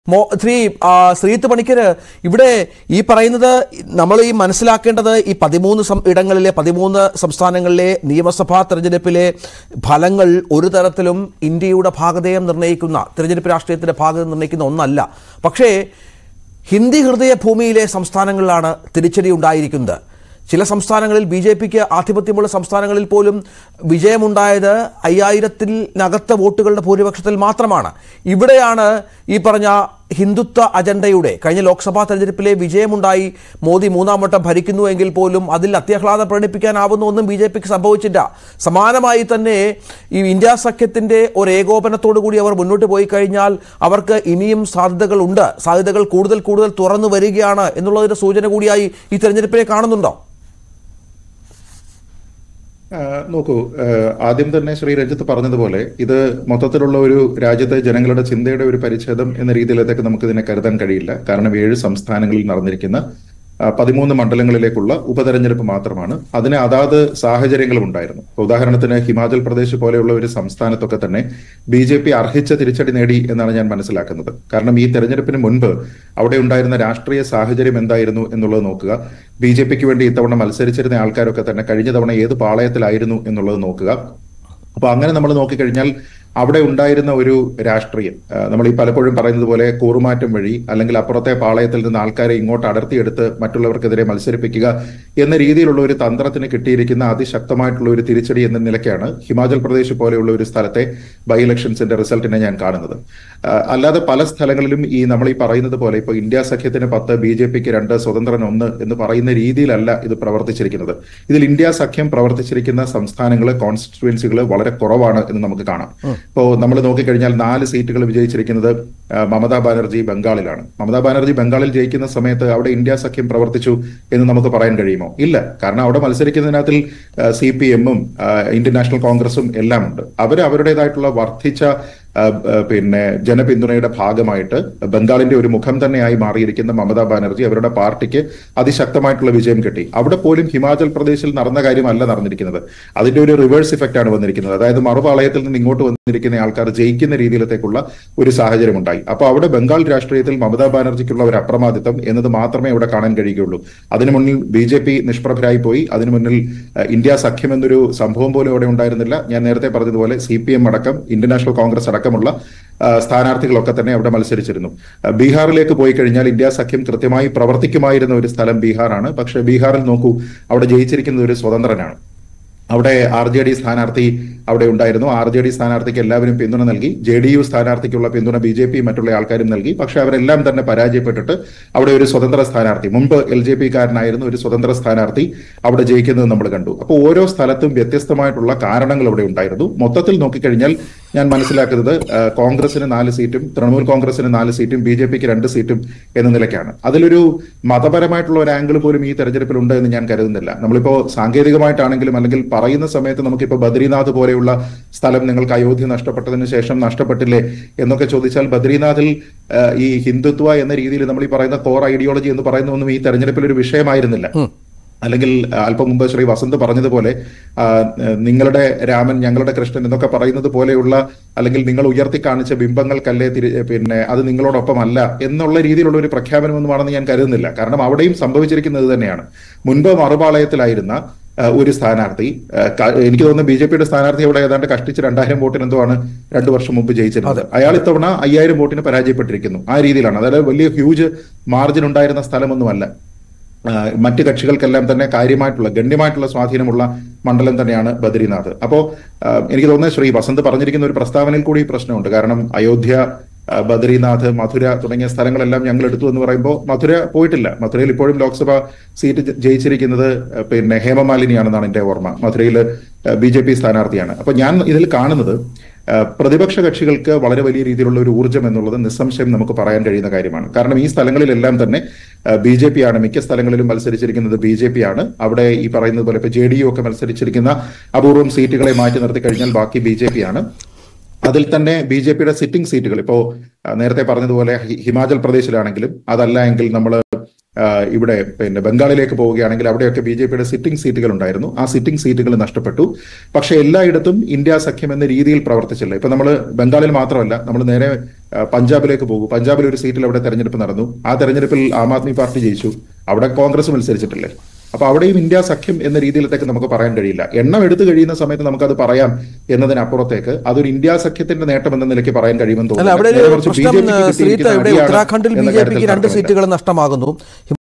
ശ്രീ ശ്രീത്ത് പണിക്കര്, ഇവിടെ ഈ പറയുന്നത് നമ്മൾ ഈ മനസ്സിലാക്കേണ്ടത് ഈ 13 ഇടങ്ങളിലെ 13 സംസ്ഥാനങ്ങളിലെ നിയമസഭാ തെരഞ്ഞെടുപ്പിലെ ഫലങ്ങൾ ഒരു തരത്തിലും ഇന്ത്യയുടെ ഭാഗധേയം നിർണ്ണയിക്കുന്ന, തെരഞ്ഞെടുപ്പ് രാഷ്ട്രീയത്തിൻ്റെ ഭാഗധേയം നിർണ്ണയിക്കുന്ന ഒന്നല്ല. പക്ഷേ ഹിന്ദി ഹൃദയ ഭൂമിയിലെ സംസ്ഥാനങ്ങളിലാണ് തിരിച്ചടി ഉണ്ടായിരിക്കുന്നത്. ചില സംസ്ഥാനങ്ങളിൽ BJPക്ക് ആധിപത്യമുള്ള സംസ്ഥാനങ്ങളിൽ പോലും വിജയമുണ്ടായത് 5000-നകത്ത് വോട്ടുകളുടെ ഭൂരിപക്ഷത്തിൽ മാത്രമാണ്. ഇവിടെയാണ് ഈ പറഞ്ഞ ഹിന്ദുത്വ അജണ്ടയുടെ കഴിഞ്ഞ ലോക്സഭാ തെരഞ്ഞെടുപ്പിലെ വിജയമുണ്ടായി. മോദി 3ാം വട്ടം ഭരിക്കുന്നു എങ്കിൽ പോലും അതിൽ അത്യഹ്ലാദം പ്രകടിപ്പിക്കാനാവുന്ന ഒന്നും BJPക്ക് സംഭവിച്ചില്ല. സമാനമായി തന്നെ ഈ ഇന്ത്യ സഖ്യത്തിൻ്റെ ഒരു ഏകോപനത്തോടു കൂടി അവർ മുന്നോട്ട് പോയി കഴിഞ്ഞാൽ അവർക്ക് ഇനിയും സാധ്യതകളുണ്ട്. സാധ്യതകൾ കൂടുതൽ തുറന്നു വരികയാണ് എന്നുള്ളതിൻ്റെ സൂചന കൂടിയായി ഈ തെരഞ്ഞെടുപ്പിനെ കാണുന്നുണ്ടോ? നോക്കൂ, ആദ്യം തന്നെ ശ്രീ രഞ്ജിത്ത് പറഞ്ഞതുപോലെ ഇത് മൊത്തത്തിലുള്ള ഒരു രാജ്യത്തെ ജനങ്ങളുടെ ചിന്തയുടെ ഒരു പരിച്ഛേദം എന്ന രീതിയിലേക്ക് നമുക്ക് ഇതിനെ കരുതാൻ കഴിയില്ല. കാരണം 7 സംസ്ഥാനങ്ങളിൽ നടന്നിരിക്കുന്ന 13 മണ്ഡലങ്ങളിലേക്കുള്ള ഉപതെരഞ്ഞെടുപ്പ് മാത്രമാണ്. അതിന് അതാത് സാഹചര്യങ്ങളും ഉണ്ടായിരുന്നു. ഉദാഹരണത്തിന് ഹിമാചൽ പ്രദേശ് പോലെയുള്ള ഒരു സംസ്ഥാനത്തൊക്കെ തന്നെ BJP അർഹിച്ച തിരിച്ചടി നേടി എന്നാണ് ഞാൻ മനസ്സിലാക്കുന്നത്. കാരണം ഈ തെരഞ്ഞെടുപ്പിന് മുൻപ് അവിടെ ഉണ്ടായിരുന്ന രാഷ്ട്രീയ സാഹചര്യം എന്തായിരുന്നു എന്നുള്ളത് നോക്കുക. BJPക്ക് വേണ്ടി ഇത്തവണ മത്സരിച്ചിരുന്ന ആൾക്കാരൊക്കെ തന്നെ കഴിഞ്ഞ തവണ ഏത് പാളയത്തിലായിരുന്നു എന്നുള്ളത് നോക്കുക. അപ്പൊ അങ്ങനെ നമ്മൾ നോക്കിക്കഴിഞ്ഞാൽ അവിടെ ഉണ്ടായിരുന്ന ഒരു രാഷ്ട്രീയം, നമ്മൾ ഈ പലപ്പോഴും പറയുന്നത് പോലെ കൂറുമാറ്റം വഴി അല്ലെങ്കിൽ അപ്പുറത്തെ പാളയത്തിൽ നിന്ന് ആൾക്കാരെ ഇങ്ങോട്ട് അടർത്തിയെടുത്ത് മറ്റുള്ളവർക്കെതിരെ മത്സരിപ്പിക്കുക എന്ന രീതിയിലുള്ള ഒരു തന്ത്രത്തിന് കിട്ടിയിരിക്കുന്ന അതിശക്തമായിട്ടുള്ള ഒരു തിരിച്ചടി എന്ന നിലയ്ക്കാണ് ഹിമാചൽ പ്രദേശ് പോലെയുള്ള ഒരു സ്ഥലത്തെ ബൈ ഇലക്ഷൻസിന്റെ റിസൾട്ടിനെ ഞാൻ കാണുന്നത്. അല്ലാതെ പല സ്ഥലങ്ങളിലും നമ്മൾ ഈ പറയുന്നത് പോലെ ഇപ്പോൾ ഇന്ത്യ സഖ്യത്തിന് 10, BJPക്ക് 2, സ്വതന്ത്രൻ 1 എന്ന് പറയുന്ന രീതിയിലല്ല ഇത് പ്രവർത്തിച്ചിരിക്കുന്നത്. ഇതിൽ ഇന്ത്യ സഖ്യം പ്രവർത്തിച്ചിരിക്കുന്ന സംസ്ഥാനങ്ങള്, കോൺസ്റ്റിറ്റ്യുവൻസികൾ വളരെ കുറവാണ് എന്ന് നമുക്ക് കാണാം. ഇപ്പോൾ നമ്മൾ നോക്കിക്കഴിഞ്ഞാൽ 4 സീറ്റുകൾ വിജയിച്ചിരിക്കുന്നത് മമതാ ബാനർജി ബംഗാളിലാണ്. മമതാ ബാനർജി ബംഗാളിൽ ജയിക്കുന്ന സമയത്ത് അവിടെ ഇന്ത്യ സഖ്യം പ്രവർത്തിച്ചു എന്ന് നമുക്ക് പറയാൻ കഴിയുമോ? ഇല്ല. കാരണം അവിടെ മത്സരിക്കുന്നതിനകത്തിൽ CPM-ഉം ഇന്ത്യൻ നാഷണൽ കോൺഗ്രസും എല്ലാം ഉണ്ട്. അവരുടേതായിട്ടുള്ള വർദ്ധിച്ച ജനപിന്തുണയുടെ ഭാഗമായിട്ട് ബംഗാളിന്റെ ഒരു മുഖം തന്നെയായി മാറിയിരിക്കുന്ന മമതാ ബാനർജി അവരുടെ പാർട്ടിക്ക് അതിശക്തമായിട്ടുള്ള വിജയം കിട്ടി. അവിടെ പോലും ഹിമാചൽ പ്രദേശിൽ നടന്ന കാര്യമല്ല നടന്നിരിക്കുന്നത്. അതിന്റെ ഒരു റിവേഴ്സ് ഇഫക്റ്റ് ആണ് വന്നിരിക്കുന്നത്. അതായത് മറുപാളയത്തിൽ നിന്ന് ഇങ്ങോട്ട് വന്നിരിക്കുന്ന ആൾക്കാർ ജയിക്കുന്ന രീതിയിലത്തേക്കുള്ള ഒരു സാഹചര്യം ഉണ്ടായി. അപ്പൊ അവിടെ ബംഗാൾ രാഷ്ട്രീയത്തിൽ മമതാ ബാനർജിക്കുള്ള ഒരു അപ്രമാദിത്വം എന്നത് മാത്രമേ ഇവിടെ കാണാൻ കഴിയുകയുള്ളൂ. അതിനു മുന്നിൽ BJP നിഷ്പ്രഭരായി പോയി. അതിനു മുന്നിൽ ഇന്ത്യ സഖ്യം എന്നൊരു സംഭവം പോലും അവിടെ ഉണ്ടായിരുന്നില്ല. ഞാൻ നേരത്തെ പറഞ്ഞതുപോലെ CPM അടക്കം ഇന്ത്യൻ നാഷണൽ കോൺഗ്രസ് അടക്കമുള്ള സ്ഥാനാർത്ഥികളൊക്കെ തന്നെ അവിടെ മത്സരിച്ചിരുന്നു. ബീഹാറിലേക്ക് പോയി കഴിഞ്ഞാൽ ഇന്ത്യ സഖ്യം കൃത്യമായി പ്രവർത്തിക്കുമായിരുന്ന ഒരു സ്ഥലം ബീഹാറാണ്. പക്ഷെ ബീഹാറിൽ നോക്കൂ, അവിടെ ജയിച്ചിരിക്കുന്നത് ഒരു സ്വതന്ത്രനാണ്. അവിടെ RJD സ്ഥാനാർത്ഥി അവിടെ ഉണ്ടായിരുന്നു. RJD സ്ഥാനാർത്ഥിക്ക് എല്ലാവരും പിന്തുണ നൽകി. JDU സ്ഥാനാർത്ഥിക്കുള്ള പിന്തുണ BJP മറ്റുള്ള ആൾക്കാരും നൽകി. പക്ഷെ അവരെല്ലാം തന്നെ പരാജയപ്പെട്ടിട്ട് അവിടെ ഒരു സ്വതന്ത്ര സ്ഥാനാർത്ഥി, മുമ്പ് LJP-കാരനായിരുന്ന ഒരു സ്വതന്ത്ര സ്ഥാനാർത്ഥി അവിടെ ജയിക്കുന്നത് നമ്മൾ കണ്ടു. അപ്പോൾ ഓരോ സ്ഥലത്തും വ്യത്യസ്തമായിട്ടുള്ള കാരണങ്ങൾ അവിടെ ഉണ്ടായിരുന്നു. മൊത്തത്തിൽ നോക്കിക്കഴിഞ്ഞാൽ ഞാൻ മനസ്സിലാക്കുന്നത് കോൺഗ്രസിന് 4 സീറ്റും തൃണമൂൽ കോൺഗ്രസിന് 4 സീറ്റും BJPക്ക് 2 സീറ്റും എന്ന നിലയ്ക്കാണ്. അതിലൊരു മതപരമായിട്ടുള്ള ഒരു ആംഗിൾ പോലും ഈ തെരഞ്ഞെടുപ്പിൽ ഉണ്ട് എന്ന് ഞാൻ കരുതുന്നില്ല. നമ്മളിപ്പോ സാങ്കേതികമായിട്ടാണെങ്കിലും അല്ലെങ്കിൽ പറയുന്ന സമയത്ത് നമുക്കിപ്പോൾ ബദ്രീനാഥ് പോലെയുള്ള സ്ഥലം നിങ്ങൾക്ക് അയോധ്യ നഷ്ടപ്പെട്ടതിന് ശേഷം നഷ്ടപ്പെട്ടില്ലേ എന്നൊക്കെ ചോദിച്ചാൽ ബദ്രീനാഥിൽ ഈ ഹിന്ദുത്വ എന്ന രീതിയിൽ നമ്മൾ ഈ പറയുന്ന കോർ ഐഡിയോളജി എന്ന് പറയുന്നതൊന്നും ഈ തെരഞ്ഞെടുപ്പിൽ ഒരു വിഷയമായിരുന്നില്ല. അല്ലെങ്കിൽ അല്പം മുമ്പ് ശ്രീ വസന്ത് പറഞ്ഞതുപോലെ നിങ്ങളുടെ രാമൻ ഞങ്ങളുടെ കൃഷ്ണൻ എന്നൊക്കെ പറയുന്നത് പോലെയുള്ള, അല്ലെങ്കിൽ നിങ്ങൾ ഉയർത്തി കാണിച്ച ബിംബങ്ങൾക്കല്ലേ അത് നിങ്ങളോടൊപ്പമല്ല എന്നുള്ള രീതിയിലുള്ള ഒരു പ്രഖ്യാപനമൊന്നുമാണെന്ന് ഞാൻ കരുതുന്നില്ല. കാരണം അവിടെയും സംഭവിച്ചിരിക്കുന്നത് തന്നെയാണ്. മുൻപ് മറുപാളയത്തിലായിരുന്ന ഒരു സ്ഥാനാർത്ഥി, എനിക്ക് തോന്നുന്നു BJP-യുടെ സ്ഥാനാർത്ഥി അവിടെ ഏതാണ്ട് കഷ്ടിച്ച് 2000 വോട്ടിന് എന്തോ ആണ് 2 വർഷം മുമ്പ് ജയിച്ചിരുന്നത്. അയാൾ ഇത്തവണ 5000 വോട്ടിന് പരാജയപ്പെട്ടിരിക്കുന്നു. ആ രീതിയിലാണ്. അതായത് വലിയ ഹ്യൂജ് മാർജിൻ ഉണ്ടായിരുന്ന സ്ഥലമൊന്നുമല്ല. മറ്റ് കക്ഷികൾക്കെല്ലാം തന്നെ ഗണ്യമായിട്ടുള്ള സ്വാധീനമുള്ള മണ്ഡലം തന്നെയാണ് ബദ്രീനാഥ്. അപ്പോ എനിക്ക് തോന്നുന്നത് ശ്രീ വസന്ത് പറഞ്ഞിരിക്കുന്ന ഒരു പ്രസ്താവനയിൽ കൂടി ഈ പ്രശ്നമുണ്ട്. കാരണം അയോധ്യ, ബദ്രീനാഥ്, മധുര തുടങ്ങിയ സ്ഥലങ്ങളെല്ലാം ഞങ്ങൾ എടുത്തു എന്ന് പറയുമ്പോൾ മധുര പോയിട്ടില്ല. മധുരയിൽ ഇപ്പോഴും ലോക്സഭ സീറ്റ് ജയിച്ചിരിക്കുന്നത് ഹേമമാലിനിയാണെന്നാണ് എന്റെ ഓർമ്മ. മധുരയിൽ BJP സ്ഥാനാർത്ഥിയാണ്. അപ്പൊ ഞാൻ ഇതിൽ കാണുന്നത് പ്രതിപക്ഷ കക്ഷികൾക്ക് വളരെ വലിയ രീതിയിലുള്ള ഒരു ഊർജ്ജം എന്നുള്ളത് നിസ്സംശയം നമുക്ക് പറയാൻ കഴിയുന്ന കാര്യമാണ്. കാരണം ഈ സ്ഥലങ്ങളിലെല്ലാം തന്നെ BJP ആണ്. മിക്ക സ്ഥലങ്ങളിലും മത്സരിച്ചിരിക്കുന്നത് BJP ആണ്. അവിടെ ഈ പറയുന്നത് പോലെ ഇപ്പൊ JDU ഒക്കെ മത്സരിച്ചിരിക്കുന്ന അപൂർവം സീറ്റുകളെ മാറ്റി നിർത്തി കഴിഞ്ഞാൽ ബാക്കി BJP ആണ്. അതിൽ തന്നെ BJP-യുടെ സിറ്റിംഗ് സീറ്റുകൾ ഇപ്പോ നേരത്തെ പറഞ്ഞതുപോലെ ഹിമാചൽ പ്രദേശിലാണെങ്കിലും, അതല്ല എങ്കിൽ നമ്മൾ ഇവിടെ പിന്നെ ബംഗാളിലേക്ക് പോവുകയാണെങ്കിൽ അവിടെയൊക്കെ BJPയുടെ സിറ്റിംഗ് സീറ്റുകൾ ഉണ്ടായിരുന്നു. ആ സിറ്റിംഗ് സീറ്റുകൾ നഷ്ടപ്പെട്ടു. പക്ഷെ എല്ലായിടത്തും ഇന്ത്യ സഖ്യം എന്ന രീതിയിൽ പ്രവർത്തിച്ചില്ല. ഇപ്പൊ നമ്മൾ ബംഗാളിൽ മാത്രമല്ല, നമ്മൾ നേരെ പഞ്ചാബിലേക്ക് പോകും. പഞ്ചാബിൽ ഒരു സീറ്റിൽ അവിടെ തെരഞ്ഞെടുപ്പ് നടന്നു. ആ തെരഞ്ഞെടുപ്പിൽ ആം ആദ്മി പാർട്ടി ജയിച്ചു. അവിടെ കോൺഗ്രസ് മത്സരിച്ചിട്ടില്ലേ? അപ്പൊ അവിടെയും ഇന്ത്യ സഖ്യം എന്ന രീതിയിലത്തേക്ക് നമുക്ക് പറയാൻ കഴിയില്ല. എണ്ണം എടുത്തു കഴിയുന്ന സമയത്ത് നമുക്കത് പറയാം എന്നതിനപ്പുറത്തേക്ക് അതൊരു ഇന്ത്യ സഖ്യത്തിന്റെ നേട്ടം എന്ന നിലയ്ക്ക് പറയാൻ കഴിയുമെന്ന് തോന്നുന്നു. ഉത്തരാഖണ്ഡിൽ BJPക്ക് 2 സീറ്റുകൾ നഷ്ടമാകുന്നു.